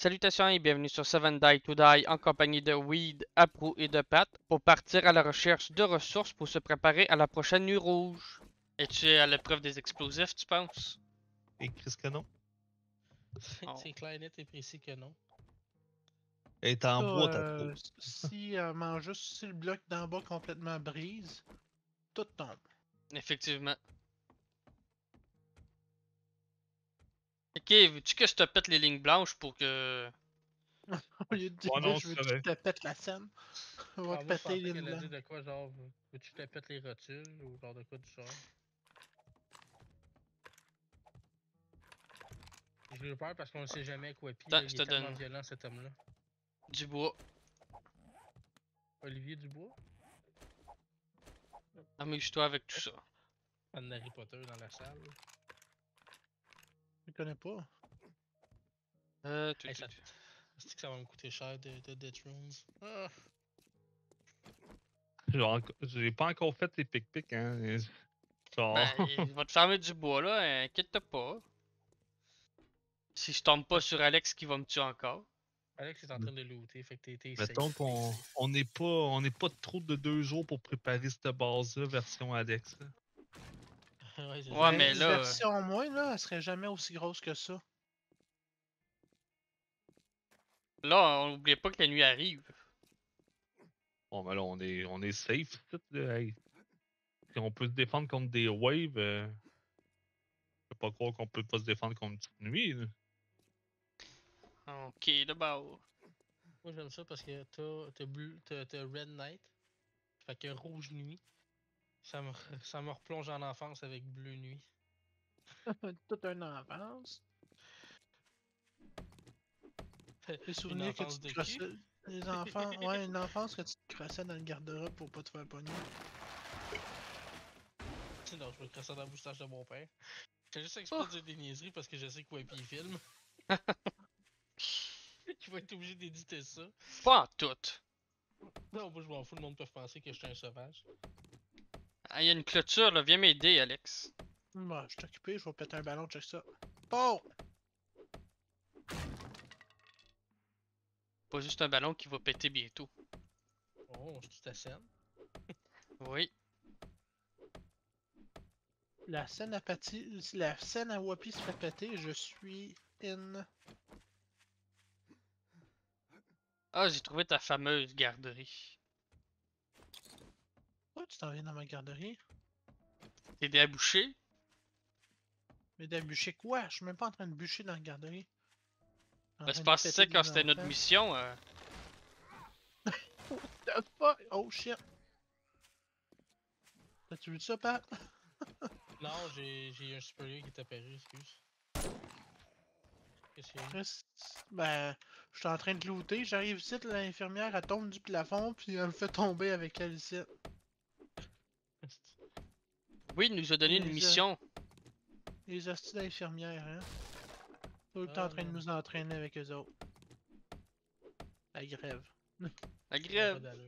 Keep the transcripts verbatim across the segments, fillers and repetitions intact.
Salutations et bienvenue sur Seven Die to Die en compagnie de Weed, Aprou et de Pat pour partir à la recherche de ressources pour se préparer à la prochaine nuit rouge. Es-tu à l'épreuve des explosifs, tu penses? Et Chris que non. Oh. C'est clair, net et précis que non. Elle est en Ça, bois, ta euh, peau. si, euh, mange juste si le bloc d'en bas complètement brise, tout tombe. Effectivement. Ok, veux-tu que je te pète les lignes blanches pour que... Au lieu de dire, Oh non, je veux c'est que tu vrai. te pètes la scène. On va Alors, te moi, je péter pensais les qu'elle allait blancs. dire de quoi, genre, veux-tu que je te pète les rotules ou genre de quoi du genre. J'ai eu peur parce qu'on ne sait jamais à quoi pis, Attends, là, je il te est tellement donne violent cet homme-là. du bois. Olivier Dubois, Amuse-toi avec tout ça. fan d'Harry Potter dans la salle. Je connais pas. Euh, tout, Hey, tout, ça, tout. c'est que ça va me coûter cher de, de Death Rooms. Ah, Genre, j'ai pas encore fait les pic-pics, hein. Genre. Ben, il va te farmer du bois là, inquiète-toi pas. Si je tombe pas sur Alex qui va me tuer encore. Alex est en train de looter, fait que t'es t'es safe. Mettons t'es qu'on safe. on n'est pas on n'est pas trop de deux jours pour préparer cette base-là, version Alex. là. Ouais, c'est Ouais, ça. mais Une là, euh, version moins, là, elle serait jamais aussi grosse que ça. là, on oublie pas que la nuit arrive. Bon, ben là, on est, on est safe, ici, là. Hey. Si on peut se défendre contre des waves, euh, je peux pas croire qu'on peut pas se défendre contre une petite nuit. là. Ok, d'abord. Moi, j'aime ça parce que t'as t'as bleu- t'as- t'as Red Night, fait que Rouge Nuit. Ça me, ça me replonge en enfance avec Bleu Nuit. Toute une enfance. Les Une souvenirs que tu enfance te de crossais. cul. Les enfants. Ouais, une enfance que tu te crossais dans le garde-robe pour pas te faire pogner. Non, je me crasse dans la moustache de mon père. J'ai juste exprès Oh. de dire des niaiseries parce que je sais que Webby filme. Il va être obligé d'éditer ça. Pas en tout. Non, moi je m'en fous, le monde peut penser que je suis un sauvage. Ah, il y a une clôture là, viens m'aider, Alex. Bah, je suis occupé, je vais péter un ballon, check ça. Oh! Pas juste un ballon qui va péter bientôt. Oh, c'est ta scène. Oui. La scène à Patty, la scène à Whoopi se fait péter, je suis in. Ah, j'ai trouvé ta fameuse garderie. Pourquoi tu t'en viens dans ma garderie? T'es débouché? Mais de bûcher quoi? Je suis même pas en train de bûcher dans la garderie. En Ben, train c'est de parce que péter quand des c'était notre enfants. mission. Euh... What the fuck? Oh shit! T'as-tu vu ça, Pat? Non, j'ai j'ai un supérieur qui est apparu, excuse. Qu'est-ce qu'il y a eu? Chris, Ben, je suis en train de looter, j'arrive ici, l'infirmière, elle tombe du plafond, puis elle me fait tomber avec elle ici. Oui, il nous a donné une Les, euh, mission. Les hosties d'infirmières, hein? Tout le Ah, temps en train de non. nous entraîner avec eux autres. La grève. La Ça a pas grève. d'allure.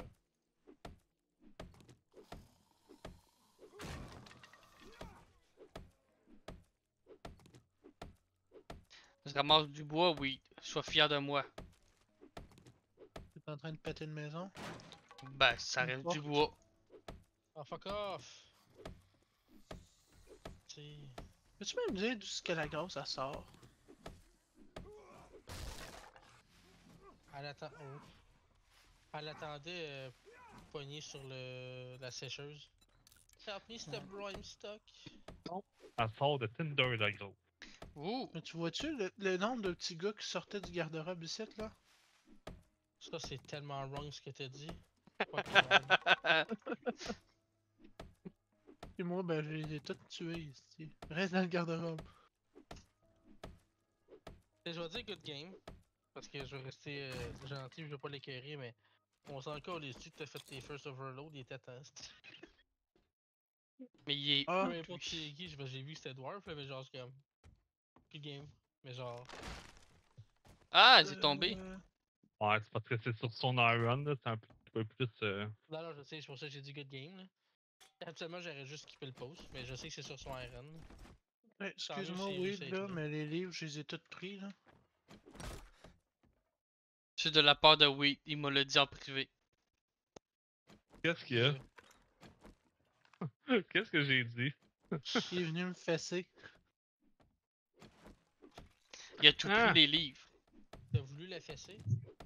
Je ramasse du bois, oui. Sois fier de moi. T'es en train de péter une maison? Ben, ça Une reste porte. du bois. Ah, fuck off! T'sais. Peux-tu même dire d'où ce que la grosse, elle sort? Elle, atta- oh. Elle attendait euh, poignée sur le... la sécheuse. Help me stop Brimstock. Elle sort de Tinder, la grosse. Ouh. Mais tu vois-tu le, le nombre de petits gars qui sortaient du garde-robe ici, là? Ça, c'est tellement wrong ce que t'as dit. Fucking wrong. Et moi, ben, je les ai tous tués ici. Reste dans le garde-robe. Et je vais dire good game. Parce que je vais rester euh, gentil, je vais pas l'écœurer, mais on s'en encore les dessus que t'as fait tes first overload, il était temps. Mais il est Ah, où, Peu importe lui? qui est qui, j'ai vu que c'était Dwarf, là, mais genre, c'est comme. Good game. Mais genre. Ah, j'ai tombé. euh, Ouais, c'est parce que c'est sur son Iron, là, c'est un petit peu plus. euh, Non, non, je sais, c'est pour ça que j'ai dit good game. Là. Habituellement, j'aurais juste skippé le post, mais je sais que c'est sur son iron. ouais, excuse-moi, c'est oui, réussi à être là, là. mais les livres, je les ai tous pris, là. C'est de la part de Weed, il m'a le dit en privé. Qu'est-ce qu'il y a? Qu'est-ce que j'ai dit? Il est venu me fesser. Il a tout Ah. pris les livres. T'as voulu la fesser?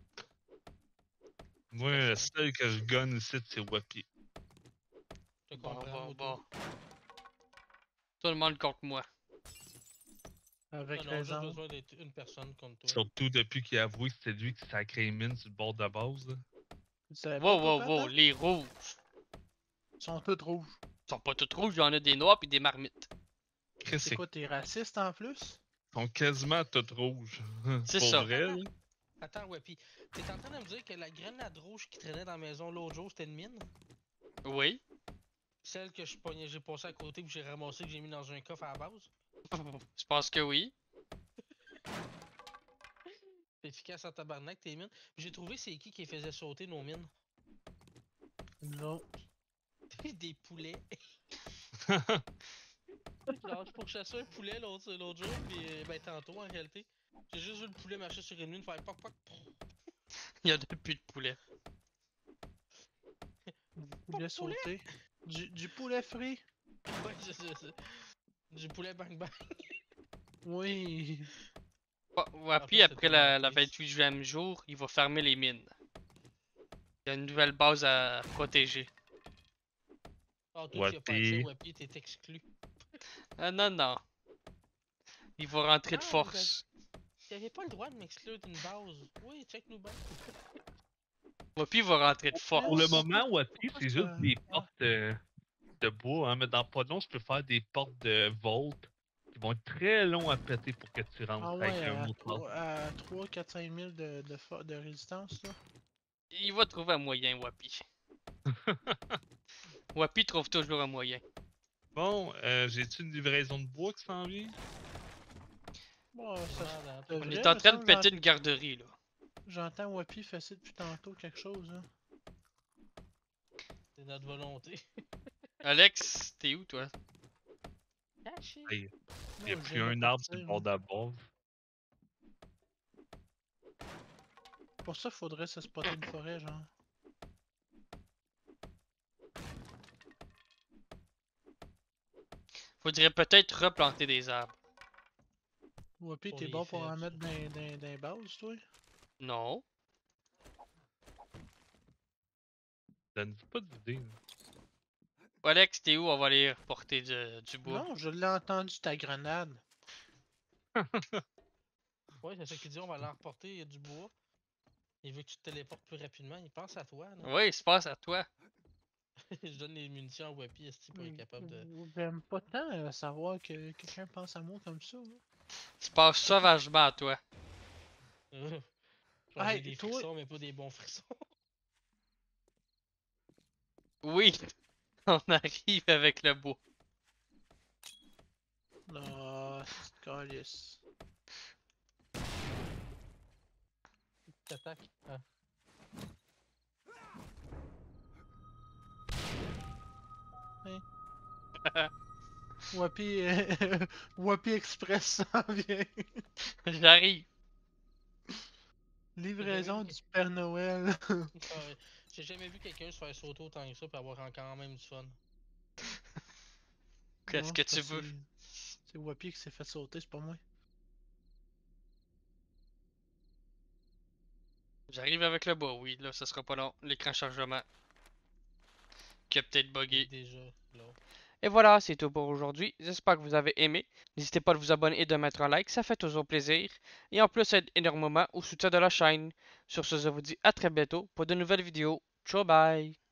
Moi, le seul que je gagne ici, c'est Wappy. Je te Bon, comprends. bon, Moto. bon. Tout le monde contre moi. Avec Non, non, j'ai raison. besoin d'être une personne comme toi. Surtout depuis qu'il a avoué que c'était lui qui sacrait mine sur le bord de la base. Là. Tu savais Wow, pas, wow, toi, wow, Pat, hein? les rouges. Ils sont tous rouges. Ils sont pas toutes rouges, il y en a des noirs pis des marmites. Chris, C'est c'est quoi, t'es raciste en plus? sont quasiment toutes rouges. C'est Pour ça. vrai, là. Attends, Wappy, t'es en train de me dire que la grenade rouge qui traînait dans la maison l'autre jour, c'était une mine? Oui. Celle que je pognais, j'ai passé à côté puis j'ai ramassé que j'ai mis dans un coffre à la base? Je pense que oui. C'est efficace en tabarnak tes mines. J'ai trouvé c'est qui qui faisait sauter nos mines. Non. Des poulets. Genre, je pourchassais un poulet l'autre l'autre jour, puis euh, ben tantôt en réalité. J'ai juste vu le poulet marcher sur une mine, faire poc poc. Il y a depuis de poulet. Du poulet sauté. Du, du poulet frit. Ouais, je sais, c'est. Du poulet bang bang. Oui. Ouais, ouais, En puis fait, après c'était la, mon la fils. vingt-huitième jour, il va fermer les mines. Il y a une nouvelle base à protéger. Ah, toi, tu as pas accès, Wappy. Wappy, t'es exclu. Ah non, non. Il va rentrer de Ah, vous force. T'avais pas le droit de m'exclure d'une base. Oui, check nous bien. Ouais, puis il va rentrer de Pour force. le moment, Wappy, c'est juste ça? des Ah. portes euh, de bois, hein, mais dans pas long, je peux faire des portes de Volt qui vont être très longs à péter pour que tu rentres Ah avec ouais, un à autre trois, à trois, quatre, cinq mille de, de, fo- de résistance, là. Il va trouver un moyen, Wappy. Wappy trouve toujours un moyen. Bon, euh, j'ai-tu une livraison de bois qui s'en vient? Bon, ça Ah, dans- c'est On vrai, est en me train de semble, péter j'ent- une garderie, là. j'entends Wappy fesser depuis tantôt quelque chose, là. C'est notre volonté. Alex, t'es où, toi? Caché. Hey, il y a Non, je plus viens de un arbre sur partir, le bord de la base. Pour ça, faudrait se spotter une forêt, genre. Faudrait peut-être replanter des arbres. Wappy, Pour t'es les bon pour en faibles, mettre dans, dans, dans les bases, toi? Non. Donne pas d'idée. là. Alex, t'es où? On va aller reporter du, du bois. Non, je l'ai entendu, ta grenade. Ouais, c'est ça qu'il dit, on va aller en reporter, il y a du bois. Il veut que tu te téléportes plus rapidement, il pense à toi, non? Oui, il se passe à toi. Je donne les munitions à Wappy, est-ce pour être capable de. J'aime pas tant euh, savoir que quelqu'un pense à moi comme ça, là. Il se passe sauvagement à toi. Genre, j'ai Hey, des toi- frissons, mais pas des bons frissons. Oui, on arrive avec le bois. Non, c'est calice. T'attaques. Ah. Wappy, euh, Wappy Express s'en vient. J'arrive. Livraison du Père Noël. Ah ouais. J'ai jamais vu quelqu'un se faire sauter autant que ça pour avoir quand même du fun. Qu'est-ce Non, que c'est tu parce veux? c'est- C'est Wappy qui s'est fait sauter, c'est pas moi. J'arrive avec le bois, oui, là, ça sera pas long. L'écran chargement. Qui a peut-être Il est bugué. déjà là. Et voilà, c'est tout pour aujourd'hui. J'espère que vous avez aimé. N'hésitez pas à vous abonner et de mettre un like, ça fait toujours plaisir. Et en plus, ça aide énormément au soutien de la chaîne. Sur ce, je vous dis à très bientôt pour de nouvelles vidéos. Ciao, bye!